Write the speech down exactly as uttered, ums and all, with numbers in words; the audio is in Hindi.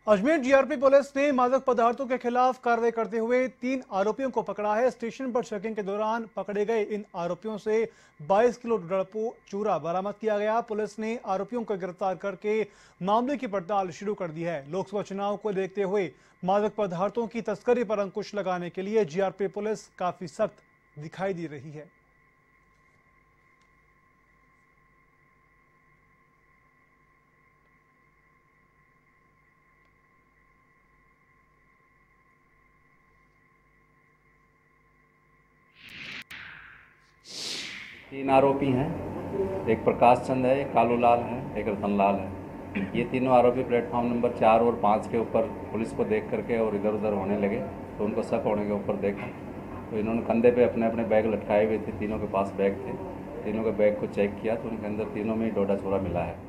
अजमेर जीआरपी पुलिस ने मादक पदार्थों के खिलाफ कार्रवाई करते हुए तीन आरोपियों को पकड़ा है। स्टेशन पर चेकिंग के दौरान पकड़े गए इन आरोपियों से बाईस किलो डड़पो चूरा बरामद किया गया। पुलिस ने आरोपियों को गिरफ्तार करके मामले की पड़ताल शुरू कर दी है। लोकसभा चुनाव को देखते हुए मादक पदार्थों की तस्करी पर अंकुश लगाने के लिए जीआरपी पुलिस काफी सख्त दिखाई दे रही है। तीन आरोपी हैं, एक प्रकाश चंद है, एक कालू लाल है, एक रतन लाल है। ये तीनों आरोपी प्लेटफॉर्म नंबर चार और पाँच के ऊपर पुलिस को देख करके और इधर उधर होने लगे, तो उनको शक होने के ऊपर देखा तो इन्होंने कंधे पे अपने अपने बैग लटकाए हुए थे। तीनों के पास बैग थे। तीनों के बैग को चेक किया तो उनके अंदर तीनों में ही डोडा छोरा मिला है।